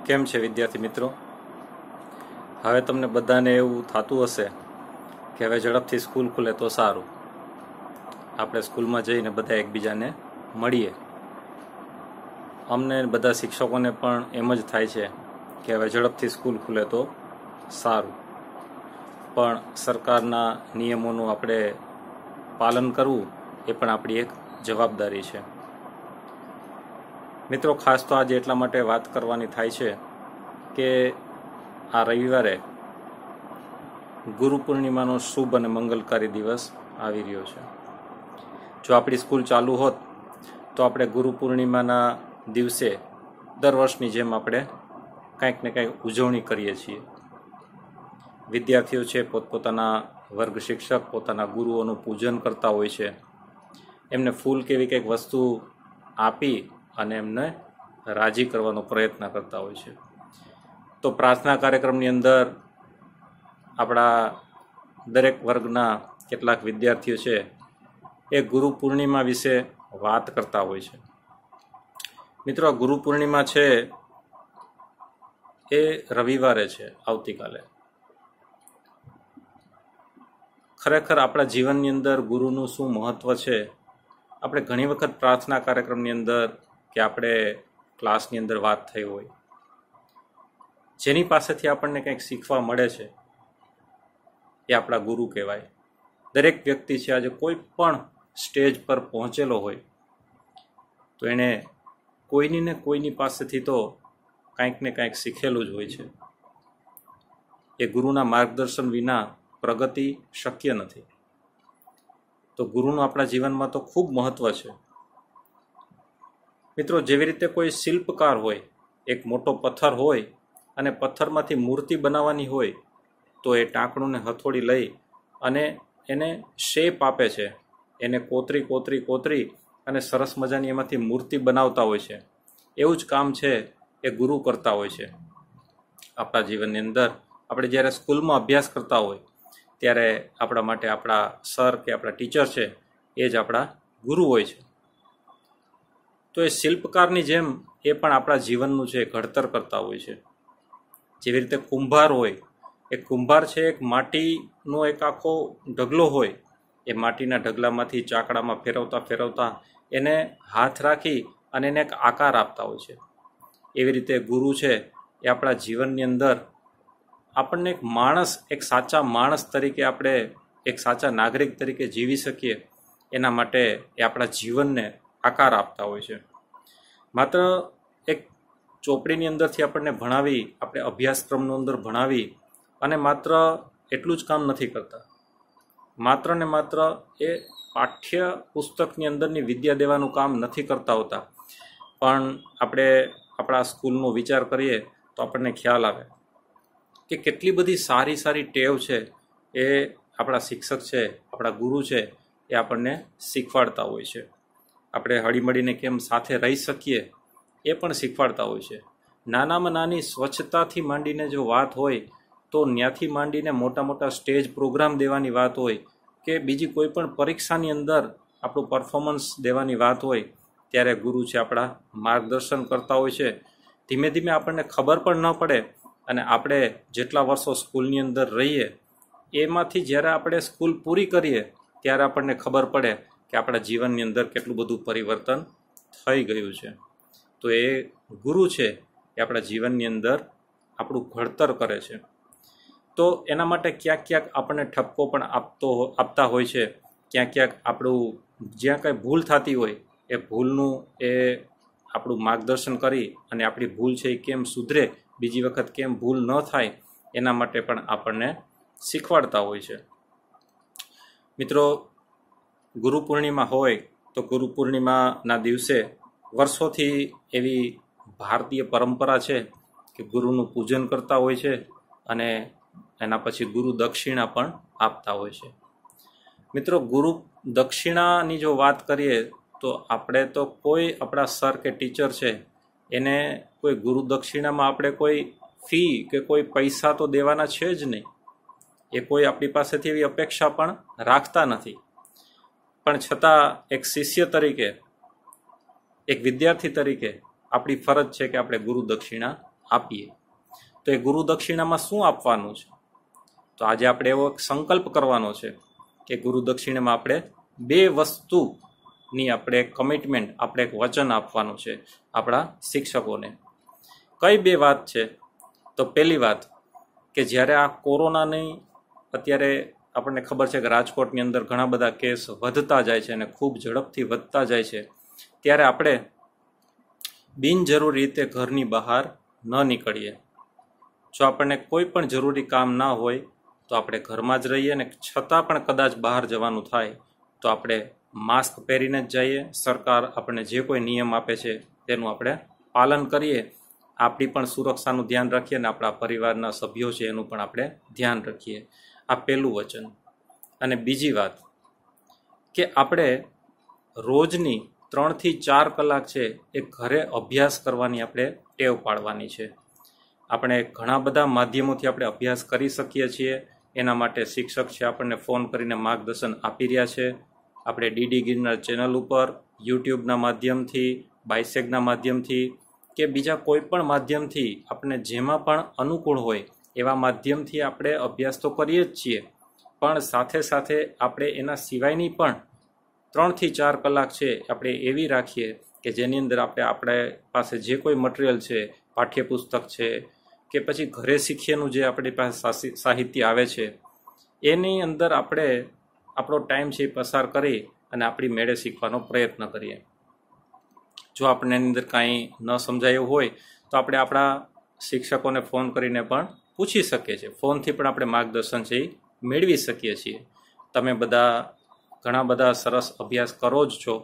કેમ છે વિદ્યાર્થી મિત્રો? હવે તમને બધાને એવું થતું હશે કે હવે ઝડપથી સ્કૂલ ખુલે તો સારું, આપણે સ્કૂલમાં જઈને બધા એકબીજાને મળીએ. અમને બધા શિક્ષકોને પણ એમ જ થાય છે કે હવે ઝડપથી સ્કૂલ ખુલે તો સારું, પણ સરકારના નિયમોનું આપણે પાલન કરવું એ પણ આપણી એક જવાબદારી છે. મિત્રો, ખાસ તો આજે એટલા માટે વાત કરવાની થાય છે કે આ રવિવારે ગુરુ પૂર્ણિમાનો શુભ અને મંગલકારી દિવસ આવી રહ્યો છે. જો આપણી સ્કૂલ ચાલુ હોત તો આપણે ગુરુ પૂર્ણિમાના દિવસે દર વર્ષની જેમ આપણે કંઈક ને કંઈક ઉજવણી કરીએ છીએ. વિદ્યાર્થીઓ છે પોતપોતાના વર્ગ શિક્ષક પોતાના ગુરુઓનું પૂજન કરતા હોય છે, એમને ફૂલ કેવી કંઈક વસ્તુ આપી અને એમને રાજી કરવાનો પ્રયત્ન કરતા હોય છે. તો પ્રાર્થના કાર્યક્રમની અંદર આપણા દરેક વર્ગના કેટલાક વિદ્યાર્થીઓ છે એ ગુરુ પૂર્ણિમા વિશે વાત કરતા હોય છે. મિત્રો, આ ગુરુ પૂર્ણિમા છે એ રવિવારે છે, આવતીકાલે. ખરેખર આપણા જીવનની અંદર ગુરુનું શું મહત્વ છે, આપણે ઘણી વખત પ્રાર્થના કાર્યક્રમની અંદર કે આપણે ક્લાસની અંદર વાત થઈ હોય, જેની પાસેથી આપણને કંઈક શીખવા મળે છે એ આપણા ગુરુ કહેવાય. દરેક વ્યક્તિ છે આજે કોઈ પણ સ્ટેજ પર પહોંચેલો હોય તો એણે કોઈની ને કોઈની પાસેથી તો કંઈક ને કંઈક શીખેલું જ હોય છે. એ ગુરુના માર્ગદર્શન વિના પ્રગતિ શક્ય નથી. તો ગુરુનું આપણા જીવનમાં તો ખૂબ મહત્વ છે. મિત્રો, જેવી રીતે કોઈ શિલ્પકાર હોય, એક મોટો પથ્થર હોય અને પથ્થરમાંથી મૂર્તિ બનાવવાની હોય તો એ ટાંકણુંને હથોડી લઈ અને એને શેપ આપે છે, એને કોતરી અને સરસ મજાની એમાંથી મૂર્તિ બનાવતા હોય છે. એવું જ કામ છે એ ગુરુ કરતા હોય છે આપણા જીવનની અંદર. આપણે જ્યારે સ્કૂલમાં અભ્યાસ કરતા હોય ત્યારે આપણા માટે આપણા સર કે આપણા ટીચર છે એ જ આપણા ગુરુ હોય છે. તો એ શિલ્પકારની જેમ એ પણ આપણા જીવનનું છે ઘડતર કરતા હોય છે. જેવી રીતે કુંભાર હોય, એ કુંભાર છે એક માટીનો એક આખો ઢગલો હોય, એ માટીના ઢગલામાંથી ચાકડામાં ફેરવતા એને હાથ રાખી અને એને એક આકાર આપતા હોય છે. એવી રીતે ગુરુ છે એ આપણા જીવનની અંદર આપણને એક માણસ, એક સાચા માણસ તરીકે આપણે એક સાચા નાગરિક તરીકે જીવી શકીએ એના માટે એ આપણા જીવનને આકાર આપતા હોય છે. માત્ર એક ચોપડીની અંદરથી આપણને ભણાવી, આપણે અભ્યાસક્રમનો અંદર ભણાવી અને માત્ર એટલું જ કામ નથી કરતા. માત્ર ને માત્ર એ પાઠ્ય પુસ્તકની અંદરની વિદ્યા દેવાનું કામ નથી કરતા હોતા. પણ આપણે આપણા સ્કૂલનો વિચાર કરીએ તો આપણને ખ્યાલ આવે કે કેટલી બધી સારી ટેવ છે એ આપણા શિક્ષક છે, આપણા ગુરુ છે એ આપણને શીખવાડતા હોય છે. આપણે હળીમળીને કેમ સાથે રહી શકીએ એ પણ શીખવાડતા હોય છે. નાનામાં નાની સ્વચ્છતાથી માંડીને જો વાત હોય તો ત્યાંથી માંડીને મોટા સ્ટેજ પ્રોગ્રામ દેવાની વાત હોય કે બીજી કોઈ પણ પરીક્ષાની અંદર આપણું પરફોર્મન્સ દેવાની વાત હોય ત્યારે ગુરુ છે આપણા માર્ગદર્શન કરતા હોય છે. ધીમે ધીમે આપણને ખબર પણ ન પડે અને આપણે જેટલા વર્ષો સ્કૂલની અંદર રહીએ એમાંથી જ્યારે આપણે સ્કૂલ પૂરી કરીએ ત્યારે આપણને ખબર પડે કે આપણા જીવનની અંદર કેટલું બધું પરિવર્તન થઈ ગયું છે. તો એ ગુરુ છે એ આપણા જીવનની અંદર આપણું ઘડતર કરે છે. તો એના માટે ક્યાંક આપણને ઠપકો પણ આપતા હોય છે. ક્યાંક આપણું જ્યાં કંઈ ભૂલ થતી હોય એ ભૂલનું એ આપણું માર્ગદર્શન કરી અને આપણી ભૂલ છે એ કેમ સુધરે, બીજી વખત કેમ ભૂલ ન થાય એના માટે પણ આપણને શીખવાડતા હોય છે. મિત્રો, ગુરુ પૂર્ણિમા હોય તો ગુરુ પૂર્ણિમાના દિવસે વર્ષોથી એવી ભારતીય પરંપરા છે કે ગુરુનું પૂજન કરતા હોય છે અને એના પછી ગુરુ દક્ષિણા પણ આપતા હોય છે. મિત્રો, ગુરુ દક્ષિણાની જો વાત કરીએ તો આપણે તો કોઈ આપણા સર કે ટીચર છે એને કોઈ ગુરુ દક્ષિણામાં આપણે કોઈ ફી કે કોઈ પૈસા તો દેવાના છે જ નહીં. એ કોઈ આપણી પાસેથી એવી અપેક્ષા પણ રાખતા નથી. પણ છતાં એક શિષ્ય તરીકે, એક વિદ્યાર્થી તરીકે આપણી ફરજ છે કે આપણે ગુરુ દક્ષિણા આપીએ. તો એ ગુરુ દક્ષિણામાં શું આપવાનું છે? તો આજે આપણે એવો સંકલ્પ કરવાનો છે કે ગુરુ દક્ષિણામાં આપણે 2 વસ્તુની આપણે કમિટમેન્ટ, આપણે એક વચન આપવાનું છે આપણા શિક્ષકોને. કઈ 2 વાત છે? તો પહેલી વાત કે જ્યારે આ કોરોનાની અત્યારે આપણને ખબર છે કે રાજકોટની અંદર ઘણા બધા કેસ વધતા જાય છે અને ખૂબ ઝડપથી વધતા જાય છે, ત્યારે આપણે બિનજરૂરી રીતે ઘરની બહાર ન નીકળીએ. જો આપણને કોઈ પણ જરૂરી કામ ના હોય તો આપણે ઘરમાં જ રહીએ, અને છતાં પણ કદાચ બહાર જવાનું થાય તો આપણે માસ્ક પહેરીને જ જઈએ. સરકાર આપણને જે કોઈ નિયમ આપે છે તેનું આપણે પાલન કરીએ. આપણી પણ સુરક્ષાનું ધ્યાન રાખીએ અને આપણા પરિવારના સભ્યો છે એનું પણ આપણે ધ્યાન રાખીએ. આ પહેલું વચન. અને બીજી વાત કે આપણે રોજની 3 થી 4 કલાક છે એ ઘરે અભ્યાસ કરવાની આપણે ટેવ પાડવાની છે. આપણે ઘણા બધા માધ્યમોથી આપણે અભ્યાસ કરી શકીએ છીએ. એના માટે શિક્ષક છે આપણને ફોન કરીને માર્ગદર્શન આપી રહ્યા છે. આપણે ડીડી ગિરનાર ચેનલ ઉપર, યુટ્યુબના માધ્યમથી, બાયસેગના માધ્યમથી કે બીજા કોઈ પણ માધ્યમથી આપણે જેમાં પણ અનુકૂળ હોય એવા માધ્યમથી આપણે અભ્યાસ તો કરીએ જ છીએ, પણ સાથે સાથે આપણે એના સિવાયની પણ 3 થી 4 કલાક છે આપણે એવી રાખીએ કે જેની અંદર આપણે પાસે જે કોઈ મટીરિયલ છે, પાઠ્યપુસ્તક છે કે પછી ઘરે શીખીએનું જે આપણી પાસે સાહિત્ય આવે છે, એની અંદર આપણે આપણો ટાઈમ છે પસાર કરી અને આપણી મેળે શીખવાનો પ્રયત્ન કરીએ. જો આપણને એની અંદર કાંઈ ન સમજાયું હોય તો આપણે આપણા શિક્ષકોને ફોન કરીને પણ પૂછી શકીએ છીએ. ફોનથી પણ આપણે માર્ગદર્શન છે એ મેળવી શકીએ છીએ. તમે બધા ઘણા બધા સરસ અભ્યાસ કરો જ છો.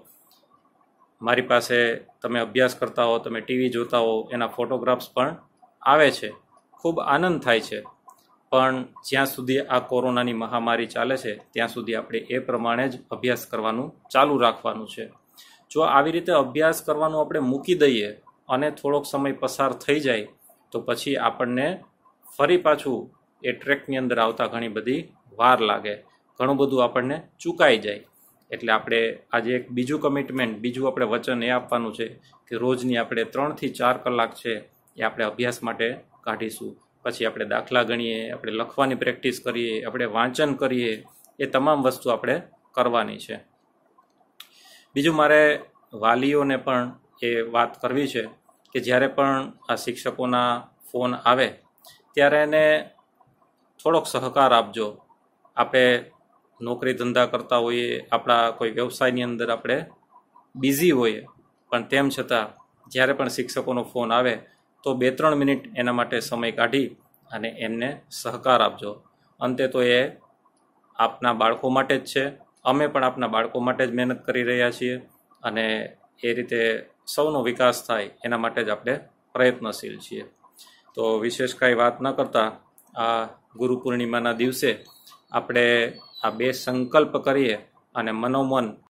મારી પાસે તમે અભ્યાસ કરતા હો, તમે ટીવી જોતા હો, એના ફોટોગ્રાફ્સ પણ આવે છે. ખૂબ આનંદ થાય છે. પણ જ્યાં સુધી આ કોરોનાની મહામારી ચાલે છે ત્યાં સુધી આપણે એ પ્રમાણે જ અભ્યાસ કરવાનું ચાલુ રાખવાનું છે. જો આવી રીતે અભ્યાસ કરવાનું આપણે મૂકી દઈએ અને થોડોક સમય પસાર થઈ જાય તો પછી આપણને ફરી પાછું એ ટ્રેકની અંદર આવતા ઘણી બધી વાર લાગે, ઘણું બધું આપણને ચૂકાઈ જાય. એટલે આપણે આજે એક બીજું કમિટમેન્ટ, બીજું આપણે વચન એ આપવાનું છે કે રોજની આપણે 3 થી 4 કલાક છે એ આપણે અભ્યાસ માટે કાઢીશું. પછી આપણે દાખલા ગણીએ, આપણે લખવાની પ્રેક્ટિસ કરીએ, આપણે વાંચન કરીએ, એ તમામ વસ્તુ આપણે કરવાની છે. બીજું મારે વાલીઓને પણ એ વાત કરવી છે કે જ્યારે પણ આ શિક્ષકોના ફોન આવે ત્યારે એને થોડોક સહકાર આપજો. આપણે નોકરી ધંધા કરતા હોઈએ, આપણા કોઈ વ્યવસાયની અંદર આપણે બિઝી હોઈએ, પણ તેમ છતાં જ્યારે પણ શિક્ષકોનો ફોન આવે તો 2-3 મિનિટ એના માટે સમય કાઢી અને એમને સહકાર આપજો. અંતે તો એ આપના બાળકો માટે જ છે. અમે પણ આપના બાળકો માટે જ મહેનત કરી રહ્યા છીએ અને એ રીતે સૌનો વિકાસ થાય એના માટે જ આપણે પ્રયત્નશીલ છીએ. તો વિશેષ કાંઈ વાત ન કરતા આ ગુરુ પૂર્ણિમાના દિવસે આપણે આ 2 સંકલ્પ કરીએ અને મનોમન